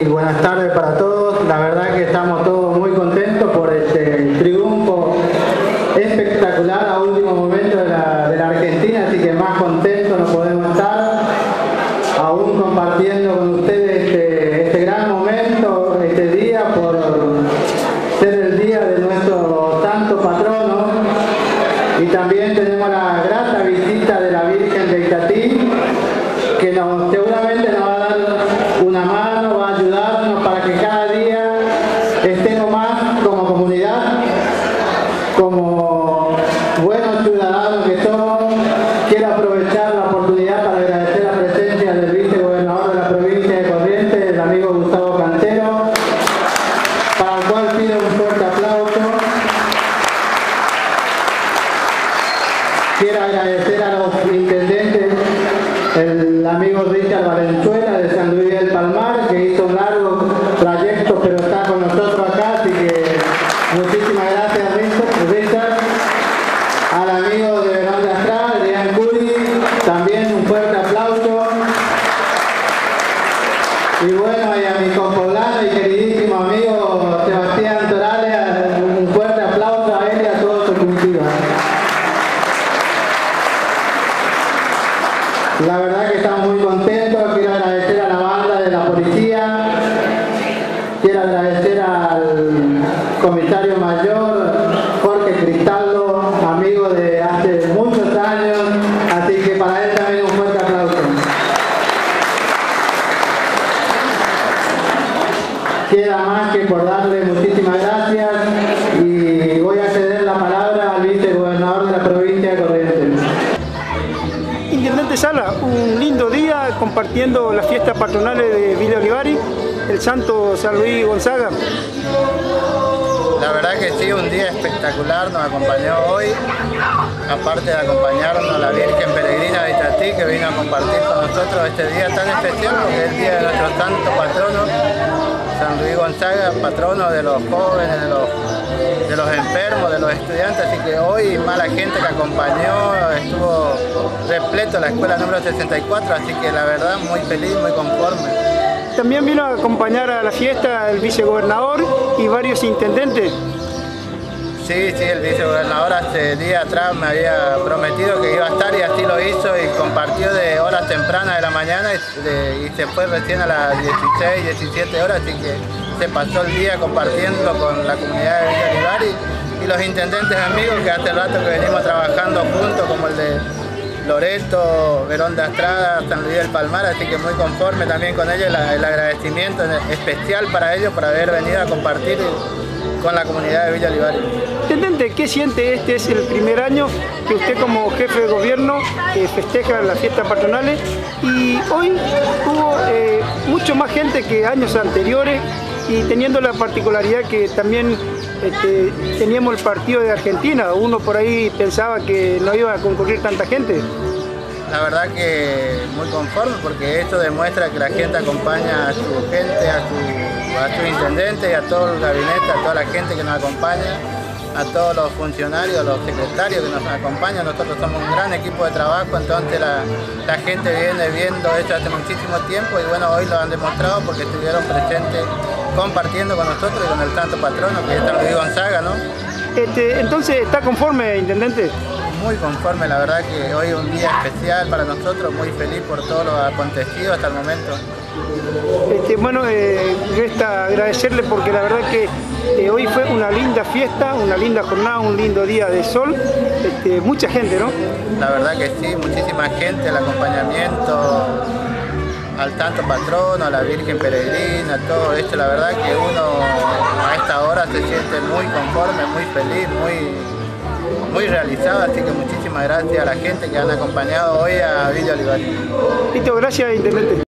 Buenas tardes para todos. La verdad que estamos todos muy contentos por este triunfo espectacular a último momento de la Argentina, así que más contentos no podemos estar, aún compartiendo con ustedes este gran momento, este día, por ser el día de nuestro santo patrono. Y también tenemos la grata visita de la Virgen de Itatí, que seguramente nos va a dar una mano, va a ayudarnos para que cada día estemos más como comunidad, como buenos ciudadanos que somos. Quiero aprovechar la oportunidad para agradecer la presencia del vicegobernador de la provincia de Corrientes, el amigo Gustavo Cantero, para el cual pido un fuerte aplauso. Quiero agradecer a los intendentes, el amigo Richard Valenzuela de San Luis del Palmar, que hizo un largo trayecto pero está con nosotros acá, así que muchísimas gracias Richard. Al amigo de Verón de Astrada, Adrián Curi, también un fuerte aplauso. Y bueno, y a mi compoblano y queridísimo amigo Sebastián Torales, un fuerte aplauso a él y a toda su comitiva. La verdad que estamos muy contentos. Quiero agradecer a la banda de la policía, quiero agradecer al comisario mayor Jorge Cristaldo, amigo de hace muchos años, así que para él también un fuerte aplauso. Queda más que por darle muchísimas gracias y voy a ceder la palabra al vicegobernador de la provincia de Corrientes. Intendente Sala, un lindo día compartiendo las fiestas patronales de Villa Olivari, el Santo San Luis Gonzaga. La verdad que sí, un día espectacular, nos acompañó hoy, aparte de acompañarnos la Virgen Peregrina de Itatí, que vino a compartir con nosotros este día tan especial, porque es el día de nuestro santo patrono, San Luis Gonzaga, patrono de los jóvenes, de los enfermos, de los estudiantes, así que hoy más la gente que acompañó, estuvo repleto la escuela número 64, así que la verdad muy feliz, muy conforme. También vino a acompañar a la fiesta el vicegobernador y varios intendentes. Sí, el vicegobernador hace días atrás me había prometido que iba a estar y así lo hizo y compartió de horas tempranas de la mañana y se fue recién a las 16, 17 horas, así que se pasó el día compartiendo con la comunidad de Villa Olivari y los intendentes amigos que hace rato que venimos trabajando juntos, como el de Loreto, Verón de Astrada, San Luis del Palmar, así que muy conforme también con ellos, el agradecimiento especial para ellos por haber venido a compartir con la comunidad de Villa Olivari. Intendente, ¿qué siente? Este es el primer año que usted como jefe de gobierno festeja las fiestas patronales y hoy hubo mucho más gente que años anteriores y teniendo la particularidad que también teníamos el partido de Argentina. Uno por ahí pensaba que no iba a concurrir tanta gente. La verdad que muy conforme porque esto demuestra que la gente acompaña a su gente, a su intendente y a todo el gabinete, a toda la gente que nos acompaña, a todos los funcionarios, a los secretarios que nos acompañan. Nosotros somos un gran equipo de trabajo, entonces la gente viene viendo esto hace muchísimo tiempo y bueno, hoy lo han demostrado porque estuvieron presentes compartiendo con nosotros y con el santo patrono que es San Luis Gonzaga, ¿no? Entonces, ¿está conforme, intendente? Muy conforme, la verdad que hoy es un día especial para nosotros, muy feliz por todo lo acontecido hasta el momento. Bueno, resta agradecerle porque la verdad que hoy fue una linda fiesta, una linda jornada, un lindo día de sol, mucha gente, ¿no? La verdad que sí, muchísima gente, el acompañamiento al santo patrono, a la Virgen Peregrina, todo esto, la verdad que uno a esta hora se siente muy conforme, muy feliz, muy realizado, así que muchísimas gracias a la gente que han acompañado hoy a Villa Olivari. Listo, gracias, intendente.